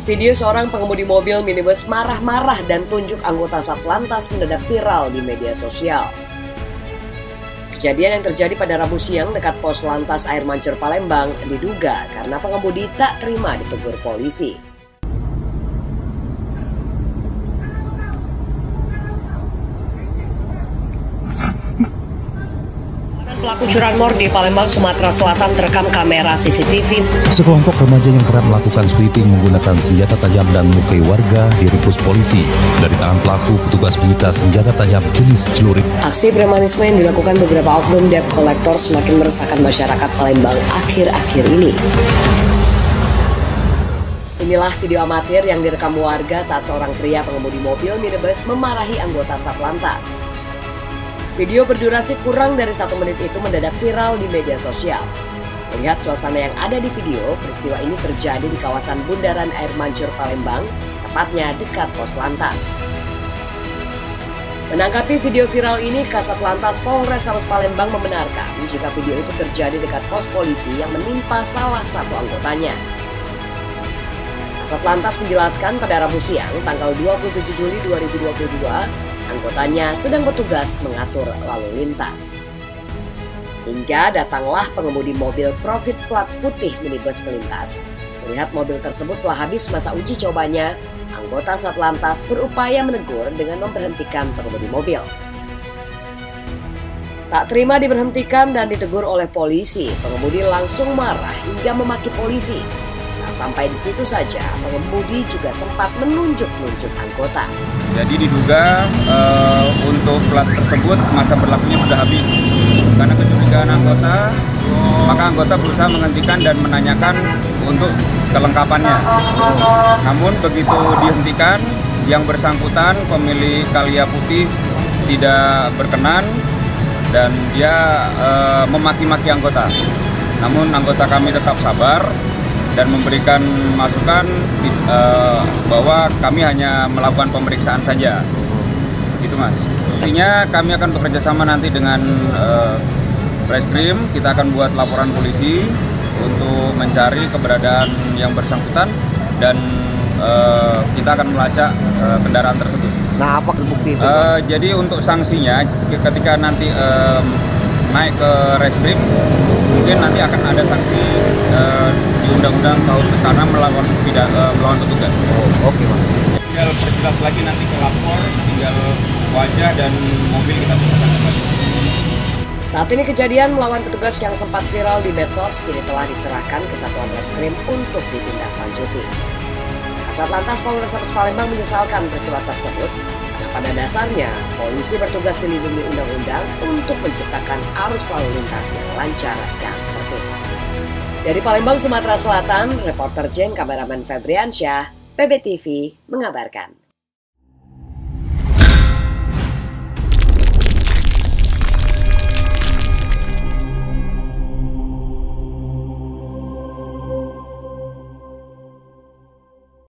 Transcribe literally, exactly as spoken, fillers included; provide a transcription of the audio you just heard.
Video seorang pengemudi mobil minibus marah-marah dan tunjuk anggota Satlantas mendadak viral di media sosial. Kejadian yang terjadi pada Rabu siang dekat pos Lantas Air Mancur Palembang diduga karena pengemudi tak terima ditegur polisi. Pelaku curanmor di Palembang, Sumatera Selatan terekam kamera C C T V. Sekelompok remaja yang kerap melakukan sweeping menggunakan senjata tajam dan melukai warga diringkus polisi. Dari tangan pelaku, petugas menyita senjata tajam jenis celurit. Aksi premanisme yang dilakukan beberapa oknum debt collector semakin meresahkan masyarakat Palembang akhir-akhir ini. Inilah video amatir yang direkam warga saat seorang pria pengemudi mobil minibus memarahi anggota Satlantas. Video berdurasi kurang dari satu menit itu mendadak viral di media sosial. Melihat suasana yang ada di video, peristiwa ini terjadi di kawasan Bundaran Air Mancur Palembang, tepatnya dekat pos Lantas. Menanggapi video viral ini, Kasat Lantas Polrestabes Palembang membenarkan jika video itu terjadi dekat pos polisi yang menimpa salah satu anggotanya. Kasat Lantas menjelaskan pada Rabu siang, tanggal dua puluh tujuh Juli dua ribu dua puluh dua, anggotanya sedang bertugas mengatur lalu lintas. Hingga datanglah pengemudi mobil Profit plat putih minibus melintas. Melihat mobil tersebut telah habis masa uji cobanya, anggota Satlantas berupaya menegur dengan memberhentikan pengemudi mobil. Tak terima diberhentikan dan ditegur oleh polisi, pengemudi langsung marah hingga memaki polisi. Sampai di situ saja, pengemudi juga sempat menunjuk-nunjuk anggota. Jadi diduga uh, untuk plat tersebut masa berlakunya sudah habis. Karena kecurigaan anggota, maka anggota berusaha menghentikan dan menanyakan untuk kelengkapannya. Namun begitu dihentikan, yang bersangkutan pemilik Kalia Putih tidak berkenan dan dia uh, memaki-maki anggota. Namun anggota kami tetap sabar dan memberikan masukan uh, bahwa kami hanya melakukan pemeriksaan saja, gitu mas. Intinya kami akan bekerja sama nanti dengan uh, Reskrim, kita akan buat laporan polisi untuk mencari keberadaan yang bersangkutan dan uh, kita akan melacak uh, kendaraan tersebut. Nah, apa bukti itu? Uh, jadi untuk sanksinya ketika nanti uh, naik ke Reskrim, mungkin nanti akan ada sanksi uh, di undang-undang tahun karena melawan tidak uh, melawan petugas. Oh, oke, Pak. Tinggal perjelas lagi nanti ke lapor, tinggal wajah dan mobil kita bisa lagi. Saat ini kejadian melawan petugas yang sempat viral di medsos kini telah diserahkan ke Satuan Reskrim untuk ditindaklanjuti. Kasat Lantas Polrestabes Palembang menyesalkan peristiwa tersebut. Karena pada dasarnya, polisi bertugas dilindungi undang-undang untuk menciptakan arus lalu lintas yang lancar dan tertib. Dari Palembang, Sumatera Selatan, reporter Jen, kameramen Febriansyah, P B T V mengabarkan.